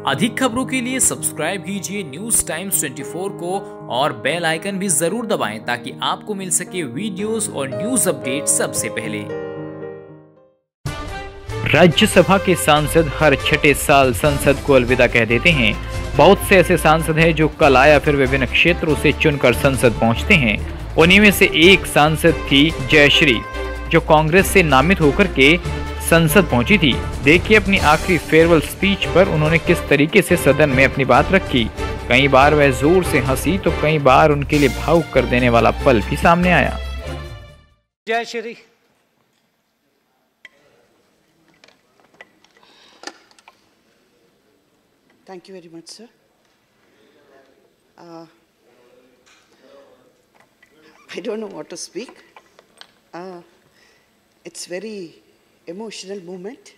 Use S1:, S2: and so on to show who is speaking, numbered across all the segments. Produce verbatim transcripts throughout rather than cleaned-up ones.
S1: अधिक खबरों के लिए सब्सक्राइब कीजिए न्यूज टाइम्स चौबीस को और बेल आइकन भी जरूर दबाएं ताकि आपको मिल सके वीडियोस और न्यूज अपडेट सबसे पहले। राज्यसभा के सांसद हर छठे साल संसद को अलविदा कह देते हैं। बहुत से ऐसे सांसद हैं जो कल आया फिर विभिन्न क्षेत्रों से चुनकर संसद पहुंचते हैं। उन्हीं में से एक सांसद थी जयश्री, जो कांग्रेस से नामित होकर के संसद पहुंची थी। देखिए अपनी आखिरी फेयरवेल स्पीच पर उन्होंने किस तरीके से सदन में अपनी बात रखी। कई बार वह जोर से हंसी तो कई बार उनके लिए भावुक कर देने वाला पल भी सामने आया।
S2: जय Shri
S3: Thank you very much, sir. Uh, I don't know what to speak. Uh, it's very emotional moment.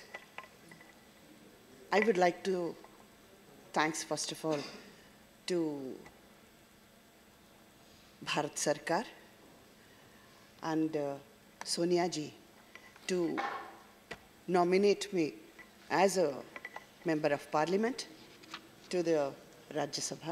S3: I would like to thanks first of all to Bharat Sarkar and uh, Sonia ji to nominate me as a Member of Parliament to the Rajya Sabha.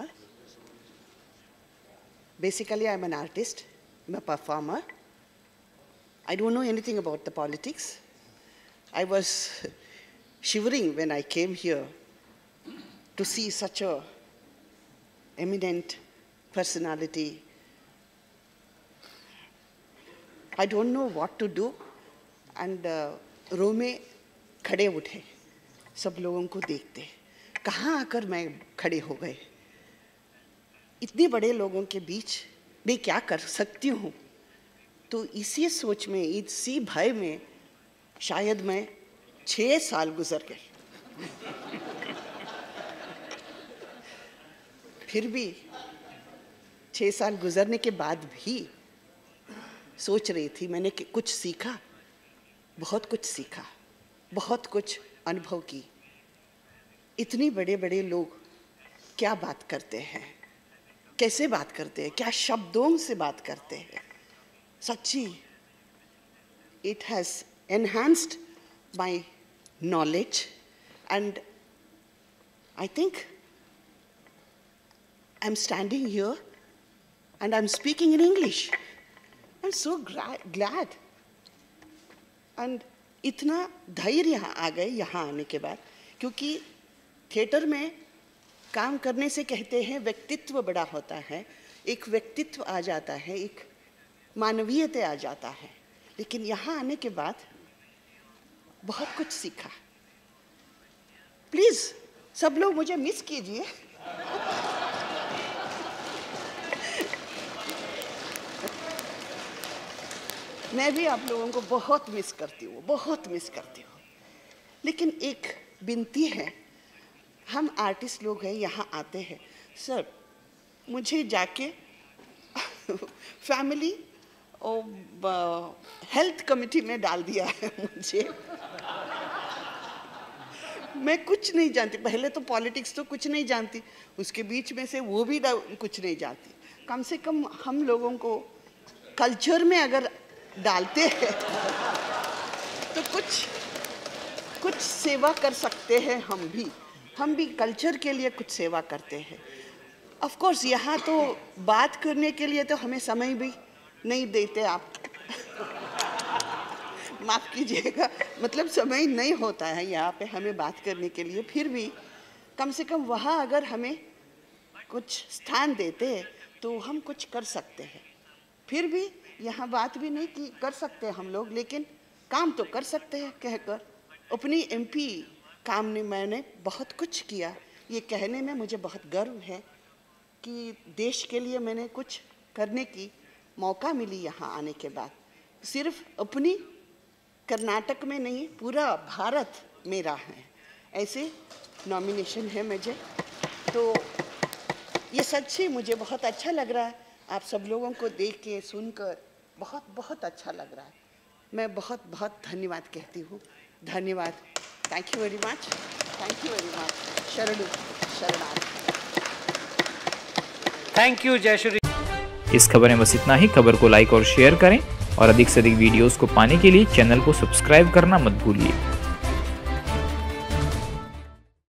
S3: Basically, I'm an artist, I'm a performer. I don't know anything about the politics. I was shivering when I came here to see such a eminent personality. I don't know what to do, and uh, रो में खड़े उठे सब लोगों को देखते, कहाँ आकर मैं खड़े हो गए। इतने बड़े लोगों के बीच मैं क्या कर सकती हूँ, तो इसी सोच में, इसी भय में शायद मैं छः साल गुजर गए। फिर भी छः साल गुजरने के बाद भी सोच रही थी, मैंने कुछ सीखा, बहुत कुछ सीखा, बहुत कुछ अनुभव की। इतने बड़े बड़े लोग क्या बात करते हैं, कैसे बात करते हैं, क्या शब्दों से बात करते हैं। सच्ची it has enhanced my knowledge and I think I'm standing here and I'm speaking in English. I'm so glad and इतना धैर्य आ गए यहाँ आने के बाद, क्योंकि थिएटर में काम करने से कहते हैं व्यक्तित्व बड़ा होता है, एक व्यक्तित्व आ जाता है, एक मानवीयता आ जाता है। लेकिन यहाँ आने के बाद बहुत कुछ सीखा। प्लीज सब लोग मुझे मिस कीजिए। मैं भी आप लोगों को बहुत मिस करती हूँ, बहुत मिस करती हूँ। लेकिन एक विनती है, हम आर्टिस्ट लोग हैं, यहाँ आते हैं। सर मुझे जाके फैमिली और हेल्थ कमेटी में डाल दिया है मुझे। मैं कुछ नहीं जानती, पहले तो पॉलिटिक्स तो कुछ नहीं जानती, उसके बीच में से वो भी कुछ नहीं जानती। कम से कम हम लोगों को कल्चर में अगर डालते हैं तो कुछ कुछ सेवा कर सकते हैं। हम भी हम भी कल्चर के लिए कुछ सेवा करते हैं। ऑफ कोर्स यहाँ तो बात करने के लिए तो हमें समय भी नहीं देते आप। माफ़ कीजिएगा, मतलब समय नहीं होता है यहाँ पे हमें बात करने के लिए। फिर भी कम से कम वहाँ अगर हमें कुछ स्थान देते हैं तो हम कुछ कर सकते हैं। फिर भी यहाँ बात भी नहीं की कर सकते हम लोग, लेकिन काम तो कर सकते हैं कहकर। अपनी एमपी काम ने मैंने बहुत कुछ किया, ये कहने में मुझे बहुत गर्व है कि देश के लिए मैंने कुछ करने की मौका मिली यहाँ आने के बाद। सिर्फ अपनी कर्नाटक में नहीं, पूरा भारत मेरा है, ऐसे नॉमिनेशन है मुझे। तो ये सच्ची मुझे बहुत अच्छा लग रहा है। आप सब लोगों को देख के सुनकर बहुत बहुत अच्छा लग रहा है। मैं बहुत बहुत धन्यवाद कहती हूँ। धन्यवाद, thank you very much, thank you very much. शरणु शरणार्थ।
S2: Thank you Jayashree.
S1: इस खबर में बस इतना ही। खबर को लाइक और शेयर करें और अधिक से अधिक वीडियोस को पाने के लिए चैनल को सब्सक्राइब करना मत भूलिए।